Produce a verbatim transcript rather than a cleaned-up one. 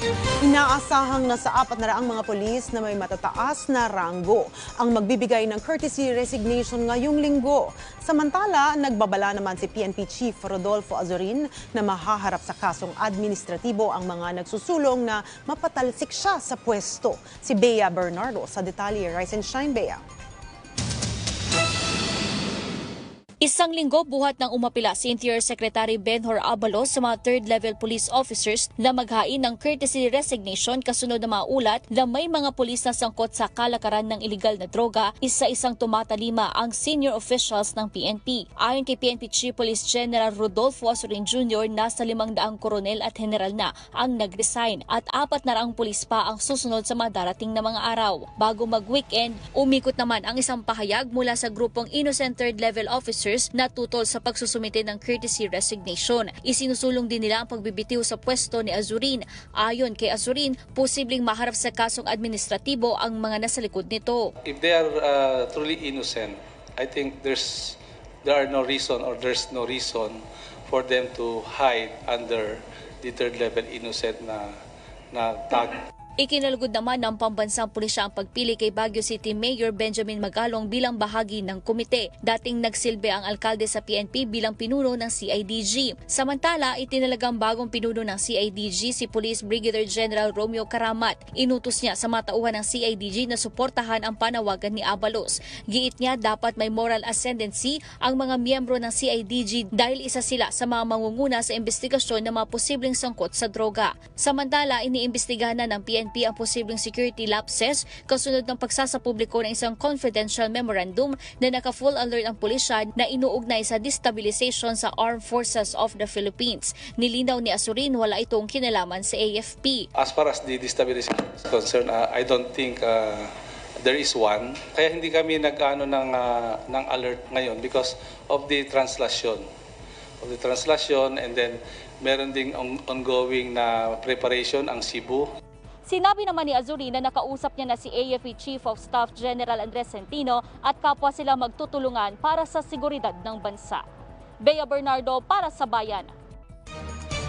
Inaasahang nasa apat na raang mga polis na may matataas na ranggo ang magbibigay ng courtesy resignation ngayong linggo. Samantala, nagbabala naman si P N P Chief Rodolfo Azorin na mahaharap sa kasong administratibo ang mga nagsusulong na mapatalsik siya sa pwesto. Si Bea Bernardo sa detalye. Rise and shine, Bea. Isang linggo buhat ng umapila si Interior Secretary Benhur Abalos sa mga third-level police officers na maghain ng courtesy resignation kasunod ng mga ulat na may mga pulis na sangkot sa kalakaran ng iligal na droga, isa-isang tumatalima ang senior officials ng P N P. Ayon kay P N P Chief Police General Rodolfo Azorin Junior, nasa limang daang koronel at general na ang nag-resign at apat na raang pulis pa ang susunod sa mga darating na mga araw. Bago mag-weekend, umikot naman ang isang pahayag mula sa grupong innocent third-level officers na tutol sa pagsusumite ng courtesy resignation. Isinusulong din nila ang pagbibitiw sa pwesto ni Azorin. Ayon kay Azorin, posibleng maharap sa kasong administratibo ang mga nasa likod nito. If they are uh, truly innocent, I think there's there are no reason or there's no reason for them to hide under the third level innocent na na tag. Ikinalugod naman ng pambansang pulisya ang pagpili kay Baguio City Mayor Benjamin Magalong bilang bahagi ng komite. Dating nagsilbi ang alkalde sa P N P bilang pinuno ng C I D G. Samantala, itinalagang bagong pinuno ng C I D G si Police Brigadier General Romeo Karamat. Inutos niya sa mga tauhan ng C I D G na suportahan ang panawagan ni Abalos. Giit niya dapat may moral ascendancy ang mga miyembro ng C I D G dahil isa sila sa mga mangunguna sa investigasyon ng mga posibleng sangkot sa droga. Samantala, iniimbestigahan na ng P N P ang posibleng security lapses kasunod ng pagsasapubliko ng isang confidential memorandum na naka-full alert ang pulisya na inuugnay sa destabilization sa Armed Forces of the Philippines. Nilinaw ni Azorin wala itong kinalaman sa A F P. As far as the destabilization is concerned, uh, I don't think uh, there is one. Kaya hindi kami nag-ano ng, uh, ng alert ngayon because of the translation. Of the translation and then meron ding on- ongoing na preparation ang Cebu. Sinabi naman ni Azorin na nakausap niya na si A F P Chief of Staff General Andres Centino at kapwa sila magtutulungan para sa seguridad ng bansa. Bea Bernardo para sa Bayan.